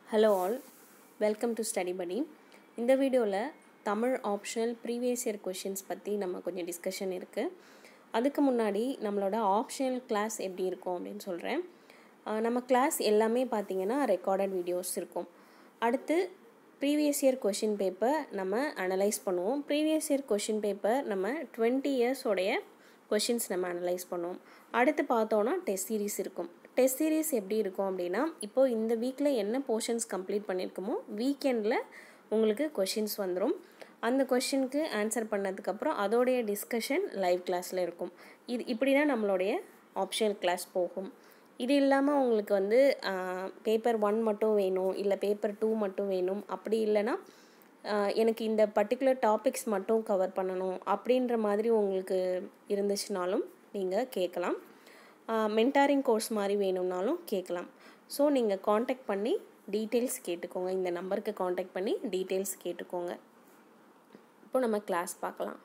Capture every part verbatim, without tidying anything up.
Hello all, welcome to Study Buddy. இந்த வீடியோவில் Tamil optional previous year questions பற்றி நம்ம கொஞ்சம் டிஸ்கஷன் இருக்குது. அதுக்கு முன்னாடி நம்மளோட ஆப்ஷனல் கிளாஸ் எப்படி இருக்கும் அப்படின்னு சொல்கிறேன். நம்ம கிளாஸ் எல்லாமே பார்த்திங்கன்னா ரெக்கார்டட் வீடியோஸ் இருக்கும். அடுத்து ப்ரீவியஸ் இயர் கொஷின் பேப்பர் நம்ம அனலைஸ் பண்ணுவோம். ப்ரீவியஸ் இயர் கொஷின் பேப்பர் நம்ம டுவெண்ட்டி இயர்ஸோடைய கொஷின்ஸ் நம்ம அனலைஸ் பண்ணுவோம். அடுத்து பார்த்தோன்னா டெஸ்ட் சீரீஸ் இருக்கும். டெஸ்ட் சீரீஸ் எப்படி இருக்கும் அப்படின்னா, இப்போது இந்த வீக்கில் என்ன போர்ஷன்ஸ் கம்ப்ளீட் பண்ணியிருக்கோமோ வீக்கெண்டில் உங்களுக்கு கொஷின்ஸ் வந்துடும். அந்த கொஷினுக்கு ஆன்சர் பண்ணதுக்கப்புறம் அதோடைய டிஸ்கஷன் லைவ் கிளாஸில் இருக்கும். இது இப்படி தான் நம்மளுடைய ஆப்ஷனல் கிளாஸ் போகும். இது இல்லாமல் உங்களுக்கு வந்து பேப்பர் ஒன் மட்டும் வேணும், இல்லை பேப்பர் டூ மட்டும் வேணும், அப்படி இல்லைன்னா எனக்கு இந்த பர்டிகுலர் டாபிக்ஸ் மட்டும் கவர் பண்ணணும் அப்படின்ற மாதிரி உங்களுக்கு இருந்துச்சுனாலும் நீங்கள் கேட்கலாம். மென்டாரிங் கோர்ஸ் மாதிரி வேணும்னாலும் கேட்கலாம். ஸோ நீங்கள் காண்டாக்ட் பண்ணி டீட்டெயில்ஸ் கேட்டுக்கோங்க. இந்த நம்பருக்கு காண்டாக்ட் பண்ணி டீட்டெயில்ஸ் கேட்டுக்கோங்க. இப்போ நம்ம கிளாஸ் பார்க்கலாம்.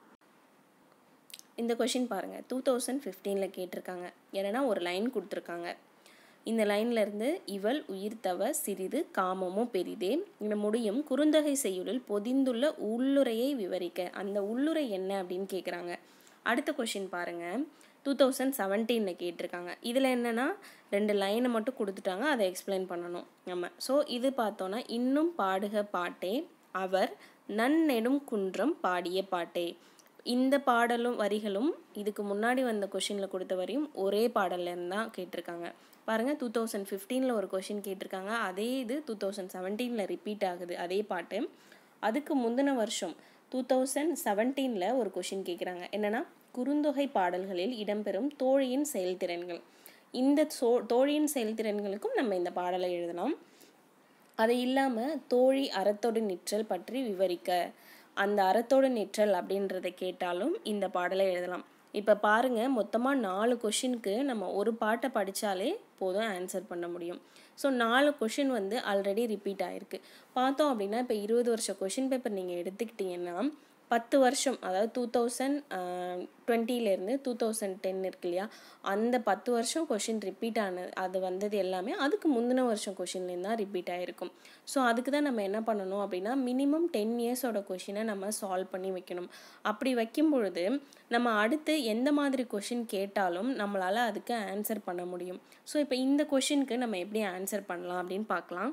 இந்த கொஷின் பாருங்கள், டூ தௌசண்ட் ஃபிஃப்டீனில் கேட்டிருக்காங்க. என்னென்னா ஒரு லைன் கொடுத்துருக்காங்க. இந்த லைன்லேருந்து இவள் உயிர்த்தவ சிறிது காமமோ பெரிதே இந்த முடியும் குறுந்தொகை செய்யுளில் பொதிந்துள்ள உள்ளுரையை விவரிக்க. அந்த உள்ளுரை என்ன அப்படின்னு கேட்குறாங்க. அடுத்த கொஷின் பாருங்கள், டூ தௌசண்ட் செவன்டீனில் கேட்டிருக்காங்க. இதில் என்னென்னா ரெண்டு லைனை மட்டும் கொடுத்துட்டாங்க, அதை எக்ஸ்பிளைன் பண்ணணும் நம்ம. ஸோ இது பார்த்தோன்னா, இன்னும் பாடுக பாட்டே அவர் நன்னெடும் குன்றம் பாடிய பாட்டே. இந்த பாடலும் வரிகளும் இதுக்கு முன்னாடி வந்த கொஷினில் கொடுத்த வரியும் ஒரே பாடல்லேருந்து தான் கேட்டிருக்காங்க. பாருங்கள், டூ தௌசண்ட் ஃபிஃப்டீனில் ஒரு கொஷின் கேட்டிருக்காங்க. அதே இது டூ தௌசண்ட் செவன்டீனில் ரிப்பீட் ஆகுது அதே பாட்டு. அதுக்கு முந்தின வருஷம் டூ தௌசண்ட் செவன்டீனில் ஒரு கொஷின் கேட்குறாங்க. என்னென்னா, குறுந்தொகை பாடல்களில் இடம்பெறும் தோழியின் செயல்திறன்கள். இந்த சோ தோழியின் செயல்திறன்களுக்கும் நம்ம இந்த பாடலை எழுதலாம். அது இல்லாமல் தோழி அறத்தோடு நிற்றல் பற்றி விவரிக்க, அந்த அறத்தோடு நிற்றல் அப்படின்றத கேட்டாலும் இந்த பாடலை எழுதலாம். இப்போ பாருங்கள், மொத்தமாக நாலு கொஷினுக்கு நம்ம ஒரு பாட்டை படித்தாலே போதும் ஆன்சர் பண்ண முடியும். ஸோ நாலு கொஷின் வந்து ஆல்ரெடி ரிப்பீட் ஆகிருக்கு. பார்த்தோம் அப்படின்னா, இப்போ இருபது வருஷம் கொஷின் பேப்பர் நீங்கள் எடுத்துக்கிட்டிங்கன்னா பத்து வருஷம், அதாவது டூ தௌசண்ட் டுவெண்ட்டிலேருந்து டூ தௌசண்ட் டென் இருக்கு இல்லையா, அந்த பத்து வருஷம் கொஷின் ரிப்பீட் ஆனது அது வந்தது எல்லாமே அதுக்கு முந்தின வருஷம் கொஷின்லேருந்து தான் ரிப்பீட் ஆகிருக்கும். ஸோ அதுக்கு தான் நம்ம என்ன பண்ணணும் அப்படின்னா, மினிமம் டென் இயர்ஸோட கொஷினை நம்ம சால்வ் பண்ணி வைக்கணும். அப்படி வைக்கும் பொழுது நம்ம அடுத்து எந்த மாதிரி கொஷின் கேட்டாலும் நம்மளால் அதுக்கு ஆன்சர் பண்ண முடியும். ஸோ இப்போ இந்த கொஷினுக்கு நம்ம எப்படி ஆன்சர் பண்ணலாம் அப்படின்னு பார்க்கலாம்.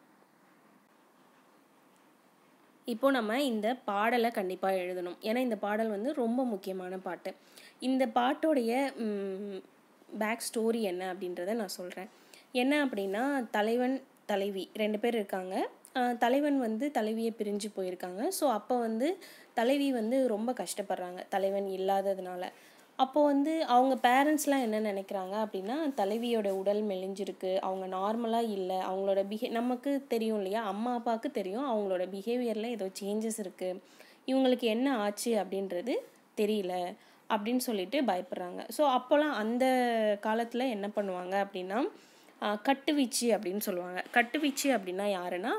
இப்போது நம்ம இந்த பாடலை கண்டிப்பாக எழுதணும். ஏன்னா இந்த பாடல் வந்து ரொம்ப முக்கியமான பாட்டு. இந்த பாட்டோடைய பேக் ஸ்டோரி என்ன அப்படின்றத நான் சொல்கிறேன். என்ன அப்படின்னா, தலைவன் தலைவி ரெண்டு பேர் இருக்காங்க. தலைவன் வந்து தலைவியை பிரிஞ்சு போயிருக்காங்க. ஸோ அப்போ வந்து தலைவி வந்து ரொம்ப கஷ்டப்படுறாங்க தலைவன் இல்லாததுனால. அப்போது வந்து அவங்க பேரண்ட்ஸ்லாம் என்ன நினைக்கிறாங்க அப்படின்னா, தலைவியோட உடல் மெலிஞ்சிருக்கு, அவங்க நார்மலாக இல்லை, அவங்களோட பிஹே நமக்கு தெரியும் இல்லையா, அம்மா அப்பாவுக்கு தெரியும் அவங்களோட பிஹேவியரில் ஏதோ சேஞ்சஸ் இருக்குது, இவங்களுக்கு என்ன ஆச்சு அப்படின்றது தெரியல அப்படின்னு சொல்லிட்டு பயப்படுறாங்க. ஸோ அப்போல்லாம் அந்த காலத்தில் என்ன பண்ணுவாங்க அப்படின்னா, கட்டுவீச்சு அப்படின்னு சொல்லுவாங்க. கட்டுவீச்சு அப்படின்னா யாருன்னா,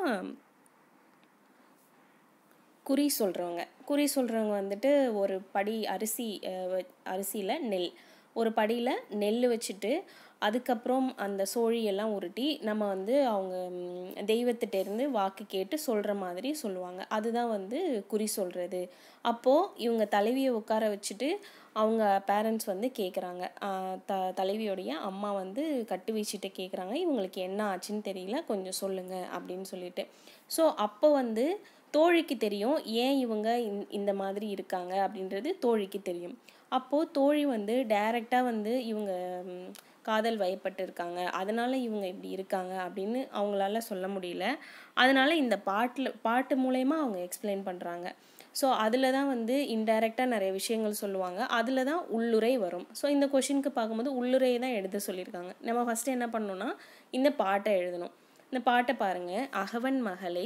குறி சொல்கிறவங்க. குறி சொல்கிறவங்க வந்துட்டு ஒரு படி அரிசி அரிசியில் நெல் ஒரு படியில் நெல் வச்சுட்டு அதுக்கப்புறம் அந்த சோழியெல்லாம் உருட்டி நம்ம வந்து அவங்க தெய்வத்திட்டேருந்து வாக்கு கேட்டு சொல்கிற மாதிரி சொல்லுவாங்க. அதுதான் வந்து குறி சொல்கிறது. அப்போது இவங்க தலைவியை உட்கார வச்சுட்டு அவங்க பேரண்ட்ஸ் வந்து கேட்குறாங்க. த தலைவியோடைய அம்மா வந்து கட்டு வீச்சிட்டு கேட்குறாங்க, இவங்களுக்கு என்ன ஆச்சுன்னு தெரியல, கொஞ்சம் சொல்லுங்கள் அப்படின்னு சொல்லிட்டு. ஸோ அப்போ வந்து தோழிக்கு தெரியும் ஏன் இவங்க இந்த மாதிரி இருக்காங்க அப்படின்றது தோழிக்கு தெரியும். அப்போது தோழி வந்து டைரெக்டாக வந்து இவங்க காதல் வயப்பட்டு இருக்காங்க, அதனால் இவங்க இப்படி இருக்காங்க அப்படின்னு அவங்களால சொல்ல முடியல. அதனால் இந்த பாட்டில் பாட்டு மூலயமா அவங்க எக்ஸ்பிளைன் பண்ணுறாங்க. ஸோ அதில் தான் வந்து இன்டைரக்டாக நிறைய விஷயங்கள் சொல்லுவாங்க. அதில் தான் உள்ளுரை வரும். ஸோ இந்த கொஷினுக்கு பார்க்கும்போது உள்ளுரையை தான் எழுத சொல்லியிருக்காங்க. நம்ம ஃபஸ்ட்டு என்ன பண்ணணும்னா இந்த பாட்டை எழுதணும். இந்த பாட்டை பாருங்கள். அகவன் மகளே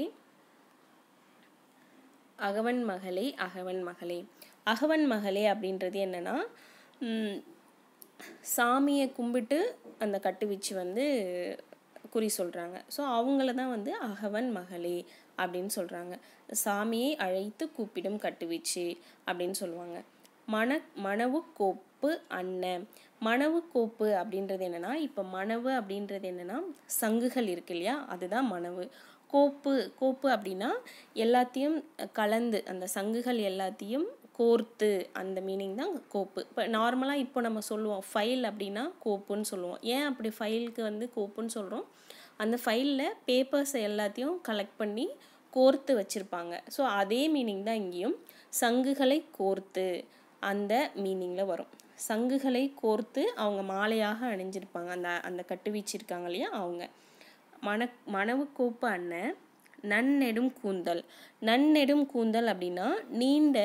அகவன் மகளே அகவன் மகளே அகவன் மகளே அப்படின்றது என்னென்னா, சாமியை கும்பிட்டு அந்த கட்டுவீச்சு வந்து குறி சொல்கிறாங்க. ஸோ அவங்கள தான் வந்து அகவன் மகளே அப்படின்னு சொல்கிறாங்க. சாமியை அழைத்து கூப்பிடும் கட்டுவீச்சு அப்படின்னு சொல்லுவாங்க. மன மணவு கோப்பு கோப்பு அன்ன. மணவு கோப்பு அப்படின்றது என்னென்னா, இப்போ மணவு அப்படின்றது என்னென்னா சங்குகள் இருக்கு இல்லையா, அதுதான் மணவு. கோப்பு கோப்பு அப்படின்னா எல்லாத்தையும் கலந்து அந்த சங்குகள் எல்லாத்தையும் கோர்த்து அந்த மீனிங் தான் கோப்பு. இப்போ நார்மலாக இப்போ நம்ம சொல்லுவோம் ஃபைல் அப்படின்னா கோப்புன்னு சொல்லுவோம். ஏன் அப்படி ஃபைலுக்கு வந்து கோப்புன்னு சொல்கிறோம், அந்த ஃபைலில் பேப்பர்ஸ் எல்லாத்தையும் கலெக்ட் பண்ணி கோர்த்து வச்சுருப்பாங்க. ஸோ அதே மீனிங் தான் இங்கேயும், சங்குகளை கோர்த்து அந்த மீனிங்கில் வரும். சங்குகளை கோர்த்து அவங்க மாலையாக அணிஞ்சிருப்பாங்க, அந்த அந்த கட்டு வீச்சிருக்காங்க இல்லையா அவங்க. மண மணவு கோப்பு அன்ன நன்னெடும் கூந்தல். நன்னெடும் கூந்தல் அப்படின்னா நீண்ட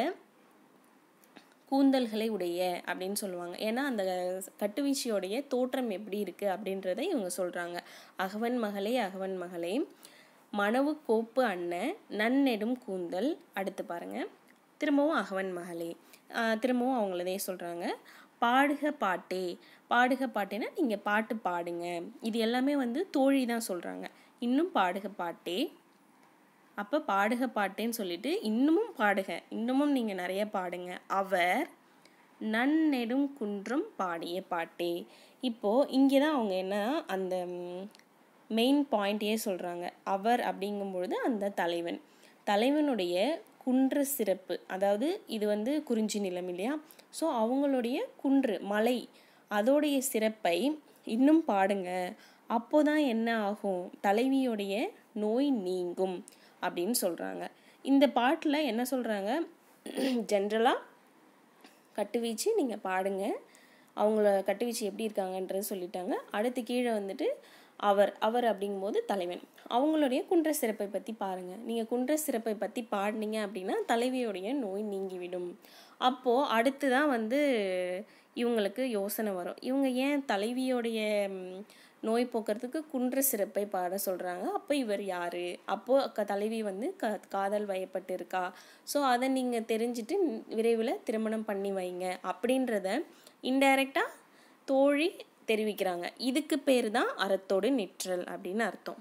கூந்தல்களை உடைய அப்படின்னு சொல்லுவாங்க. ஏன்னா அந்த கட்டுவீச்சியோடைய தோற்றம் எப்படி இருக்குது அப்படின்றத இவங்க சொல்கிறாங்க. அகவன் மகளே அகவன் மகளே மணவு கோப்பு அன்ன நன்னெடும் கூந்தல். அடுத்து பாருங்கள், திரும்பவும் அகவன் மகளே, திரும்பவும் அவங்களதே சொல்கிறாங்க. பாடுக பாட்டே. பாடுக பாட்டேன்னா நீங்கள் பாட்டு பாடுங்க. இது எல்லாமே வந்து தோழி தான் சொல்கிறாங்க. இன்னும் பாடுக பாட்டே. அப்போ பாடுக பாட்டேன்னு சொல்லிட்டு இன்னமும் பாடுக, இன்னமும் நீங்கள் நிறைய பாடுங்க. அவர் நன்னெடும் குன்றம் பாடிய பாட்டே. இப்போது இங்கே தான் அவங்க என்ன அந்த மெயின் பாயிண்ட்டையே சொல்கிறாங்க. அவர் அப்படிங்கும்பொழுது அந்த தலைவன், தலைவனுடைய குன்று சிறப்பு, அதாவது இது வந்து குறிஞ்சி நிலம் இல்லையா, ஸோ அவங்களுடைய குன்று மலை அதோடைய சிறப்பை இன்னும் பாடுங்க. அப்போதான் என்ன ஆகும், தலைவியோடைய நோய் நீங்கும் அப்படின்னு சொல்கிறாங்க. இந்த பாட்டில் என்ன சொல்கிறாங்க, ஜென்ரலாக கட்டுவீச்சு நீங்கள் பாடுங்க, அவங்கள கட்டுவீச்சு எப்படி இருக்காங்கன்றது சொல்லிட்டாங்க. அடுத்து கீழே வந்துட்டு அவர் அவர் அப்படிங்கும்போது தலைவன், அவங்களுடைய குன்ற சிறப்பை பற்றி பாருங்கள். நீங்கள் குன்ற சிறப்பை பற்றி பாடினீங்க அப்படின்னா தலைவியோடைய நோய் நீங்கிவிடும். அப்போது அடுத்து தான் வந்து இவங்களுக்கு யோசனை வரும், இவங்க ஏன் தலைவியோடைய நோய் போக்குறதுக்கு குன்ற சிறப்பை பாட சொல்கிறாங்க, அப்போ இவர் யார், அப்போது க தலைவி வந்து க காதல் வயப்பட்டு இருக்கா, ஸோ அதை நீங்கள் தெரிஞ்சுட்டு விரைவில் திருமணம் பண்ணி வைங்க அப்படின்றத இன்டைரக்டாக தோழி தெரிவிக்கிறாங்க. இதுக்கு பேர் தான் அறத்தோடு நிற்றல் அப்படின்னு அர்த்தம்.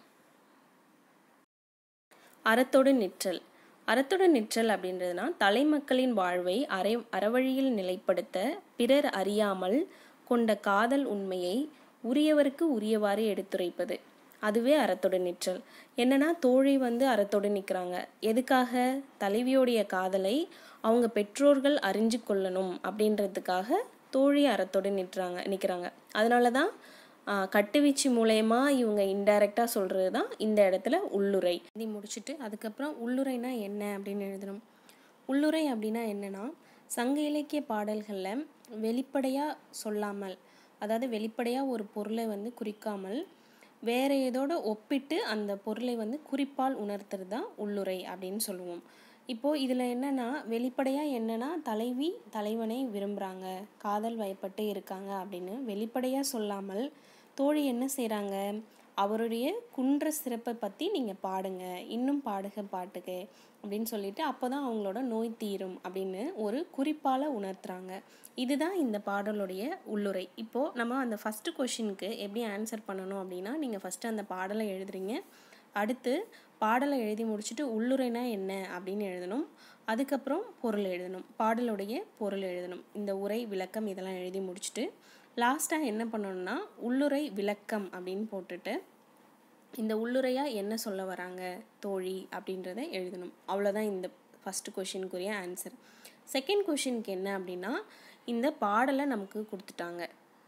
அறத்தோடு நிற்றல் அறத்தோடு நிற்றல் அப்படின்றதுனா தலைமக்களின் வாழ்வை அரை அறவழியில் நிலைப்படுத்த பிறர் அறியாமல் கொண்ட காதல் உண்மையை உரியவருக்கு உரியவாறு எடுத்துரைப்பது, அதுவே அறத்தோடு நிற்றல். என்னன்னா தோழி வந்து அறத்தோடு நிற்கிறாங்க, எதுக்காக, தலைவியோடைய காதலை அவங்க பெற்றோர்கள் அறிஞ்சு கொள்ளணும் அப்படின்றதுக்காக தோழி அறத்தோடு நிற்கிறாங்க நிற்கிறாங்க அதனால தான் கட்டுவீச்சு மூலயமா இவங்க இன்டைரக்டாக சொல்கிறது தான் இந்த இடத்துல உள்ளுரை. இதை முடிச்சுட்டு அதுக்கப்புறம் உள்ளுரைனா என்ன அப்படின்னு எழுதணும். உள்ளுரை அப்படின்னா என்னென்னா, சங்க இலக்கிய பாடல்களில் வெளிப்படையாக சொல்லாமல், அதாவது வெளிப்படையாக ஒரு பொருளை வந்து குறிக்காமல் வேறு ஏதோட ஒப்பிட்டு அந்த பொருளை வந்து குறிப்பால் உணர்த்துறது தான் உள்ளுரை அப்படின்னு சொல்லுவோம். இப்போது இதில் என்னென்னா, வெளிப்படையாக என்னென்னா தலைவி தலைவனை விரும்புகிறாங்க, காதல் வயப்பட்டு இருக்காங்க அப்படின்னு வெளிப்படையாக சொல்லாமல் தோழி என்ன செய்கிறாங்க, அவருடைய குன்ற சிறப்பை பற்றி நீங்கள் பாடுங்க, இன்னும் பாடுக பாட்டுக்கு அப்படின்னு சொல்லிட்டு அப்போ தான் அவங்களோட நோய் தீரும் அப்படின்னு ஒரு குறிப்பால் உணர்த்துறாங்க. இதுதான் இந்த பாடலுடைய உள்ளுரை. இப்போது நம்ம அந்த ஃபஸ்ட்டு கொஷினுக்கு எப்படி ஆன்சர் பண்ணணும் அப்படின்னா, நீங்கள் ஃபஸ்ட்டு அந்த பாடலை எழுதுறீங்க, அடுத்து பாடலை எழுதி முடிச்சுட்டு உள்ளுரைனா என்ன அப்படின்னு எழுதணும், அதுக்கப்புறம் பொருள் எழுதணும், பாடலுடைய பொருள் எழுதணும், இந்த உரை விளக்கம் இதெல்லாம் எழுதி முடிச்சுட்டு லாஸ்ட்டாக என்ன பண்ணணும்னா உள்ளுரை விளக்கம் அப்படின்னு போட்டுட்டு இந்த உள்ளுரையாக என்ன சொல்ல வராங்க தோழி அப்படின்றத எழுதணும். அவ்வளோதான் இந்த ஃபஸ்ட்டு கொஷினுக்குரிய ஆன்சர். செகண்ட் கொஷினுக்கு என்ன அப்படின்னா, இந்த பாடலை நமக்கு கொடுத்துட்டாங்க.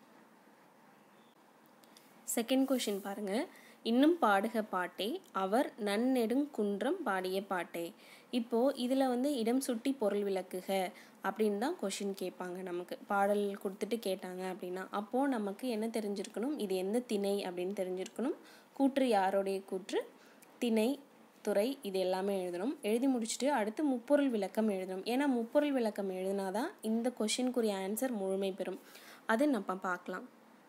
செகண்ட் கொஷின் பாருங்கள், இன்னும் பாடுக பாட்டே அவர் நன்னெடுங்குன்றம் பாடிய பாட்டே. இப்போது இதில் வந்து இடம் சுட்டி பொருள் விளக்குக அப்படின்னு தான் கொஷின் கேட்பாங்க. நமக்கு பாடல் கொடுத்துட்டு கேட்டாங்க அப்படின்னா அப்போது நமக்கு என்ன தெரிஞ்சிருக்கணும், இது எந்த திணை அப்படின்னு தெரிஞ்சிருக்கணும், கூற்று யாருடைய கூற்று, திணை, துறை, இது எல்லாமே எழுதணும். எழுதி முடிச்சுட்டு அடுத்து முப்பொருள் விளக்கம் எழுதணும். ஏன்னா முப்பொருள் விளக்கம் எழுதினாதான் இந்த கொஷினுக்குரிய ஆன்சர் முழுமை பெறும். அது நம்ம பார்க்கலாம்.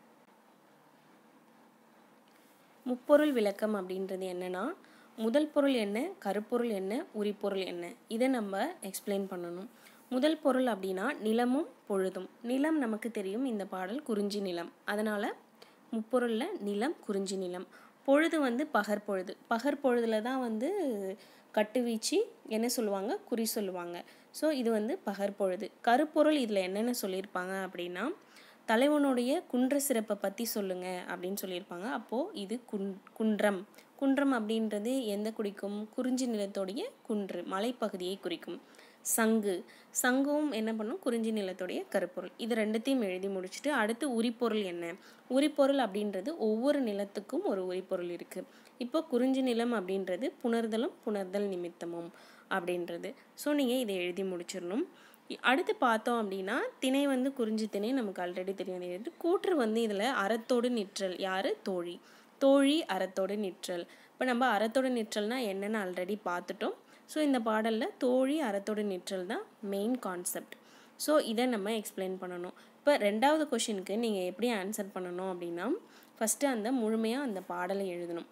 முப்பொருள் விளக்கம் அப்படின்றது என்னன்னா, முதல் பொருள் என்ன, கருப்பொருள் என்ன, உரிப்பொருள் என்ன, இதை நம்ம எக்ஸ்பிளைன் பண்ணணும். முதல் பொருள் அப்படின்னா நிலமும் பொழுதும். நிலம் நமக்கு தெரியும், இந்த பாடல் குறிஞ்சி நிலம், அதனால் முப்பொருளில் நிலம் குறிஞ்சி நிலம். பொழுது வந்து பகற்பொழுது, பகற்பொழுதில் தான் வந்து கட்டுவீச்சு என்ன சொல்லுவாங்க, குறி சொல்லுவாங்க. ஸோ இது வந்து பகற்பொழுது. கருப்பொருள் இதில் என்னென்ன சொல்லியிருப்பாங்க அப்படின்னா, தலைவனுடைய குன்ற சிறப்பை பற்றி சொல்லுங்க அப்படின்னு சொல்லியிருப்பாங்க. அப்போது இது குன் குன்றம் குன்றம் அப்படின்றது எந்த குறிக்கும்? குறிஞ்சி நிலத்தோடைய குன்று, மலைப்பகுதியை குறிக்கும். சங்கு சங்கும் என்ன பண்ணும்? குறிஞ்சி நிலத்துடைய கருப்பொருள். இது ரெண்டுத்தையும் எழுதி முடிச்சுட்டு அடுத்து உரிப்பொருள் என்ன? உரிப்பொருள் அப்படின்றது ஒவ்வொரு நிலத்துக்கும் ஒரு உரிப்பொருள் இருக்குது. இப்போ குறிஞ்சி நிலம் அப்படின்றது புணர்தலும் புணர்தல் நிமித்தமும் அப்படின்றது. ஸோ நீங்கள் இதை எழுதி முடிச்சிடணும். அடுத்து பார்த்தோம் அப்படின்னா திணை வந்து குறிஞ்சி திணை நமக்கு ஆல்ரெடி தெரியும். கூற்று வந்து இதில் அறத்தோடு நிற்றல். யார்? தோழி. தோழி அறத்தோடு நிற்றல். இப்போ நம்ம அறத்தோடு நிற்றல்னா என்னென்னு ஆல்ரெடி பார்த்துட்டோம். ஸோ இந்த பாடலில் தோழி அறத்தோடு நிற்றல் தான் மெயின் கான்செப்ட். ஸோ இதை நம்ம எக்ஸ்பிளைன் பண்ணணும். இப்போ ரெண்டாவது கொஷினுக்கு நீங்கள் எப்படி ஆன்சர் பண்ணணும் அப்படின்னா, ஃபஸ்ட்டு அந்த முழுமையாக அந்த பாடலை எழுதணும்.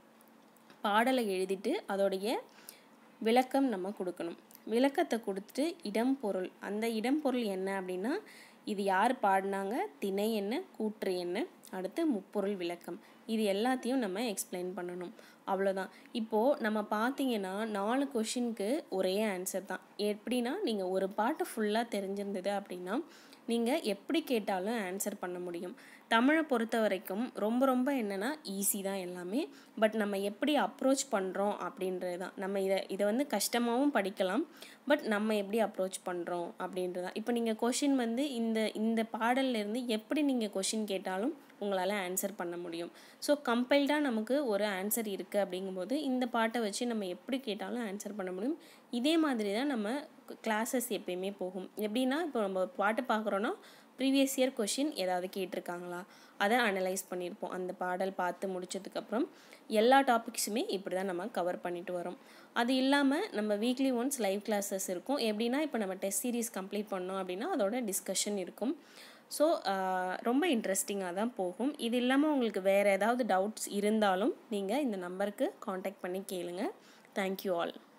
பாடலை எழுதிட்டு அதோடைய விளக்கம் நம்ம கொடுக்கணும். விளக்கத்தை கொடுத்துட்டு இடம் பொருள், அந்த இடம் பொருள் என்ன அப்படின்னா, இது யார் பாடினாங்க, திணை என்ன, கூற்று என்ன, அடுத்து முப்பொருள் விளக்கம், இது எல்லாத்தையும் நம்ம எக்ஸ்பிளைன் பண்ணணும். அவ்வளோதான். இப்போது நம்ம பார்த்தீங்கன்னா நாலு கொஷினுக்கு ஒரே ஆன்சர் தான். எப்படின்னா, நீங்கள் ஒரு பாட்டு ஃபுல்லாக தெரிஞ்சிருந்தது அப்படின்னா நீங்கள் எப்படி கேட்டாலும் ஆன்சர் பண்ண முடியும். தமிழை பொறுத்த வரைக்கும் ரொம்ப ரொம்ப என்னென்னா ஈஸி தான் எல்லாமே. பட் நம்ம எப்படி அப்ரோச் பண்ணுறோம் அப்படின்றது தான். நம்ம இதை இதை வந்து கஷ்டமாகவும் படிக்கலாம். பட் நம்ம எப்படி அப்ரோச் பண்ணுறோம் அப்படின்றது தான். இப்போ நீங்கள் கொஷின் வந்து இந்த இந்த பாடல்லேருந்து எப்படி நீங்கள் கொஷின் கேட்டாலும் உங்களால் ஆன்சர் பண்ண முடியும். ஸோ கம்பைல்டாக நமக்கு ஒரு ஆன்சர் இருக்குது அப்படிங்கும்போது இந்த பாட்டை வச்சு நம்ம எப்படி கேட்டாலும் ஆன்சர் பண்ண முடியும். இதே மாதிரி தான் நம்ம கிளாஸஸ் எப்பயுமே போகும். எப்படின்னா, இப்போ நம்ம பாட்டு பார்க்குறோன்னா ப்ரீவியஸ் இயர் கொஷின் ஏதாவது கேட்டிருக்காங்களா அதை அனலைஸ் பண்ணியிருப்போம். அந்த பாடல் பார்த்து முடிச்சதுக்கப்புறம் எல்லா டாபிக்ஸுமே இப்படி தான் நம்ம கவர் பண்ணிட்டு வரோம். அது இல்லாமல் நம்ம வீக்லி ஒன்ஸ் லைவ் கிளாஸஸ் இருக்கும். எப்படின்னா, இப்போ நம்ம டெஸ்ட் சீரீஸ் கம்ப்ளீட் பண்ணோம் அப்படின்னா அதோட டிஸ்கஷன் இருக்கும். ஸோ ரொம்ப இன்ட்ரெஸ்டிங்காக தான் போகும். இது இல்லாமல் உங்களுக்கு வேறு ஏதாவது டவுட்ஸ் இருந்தாலும் நீங்கள் இந்த நம்பருக்கு காண்டாக்ட் பண்ணி கேளுங்க. Thank you all.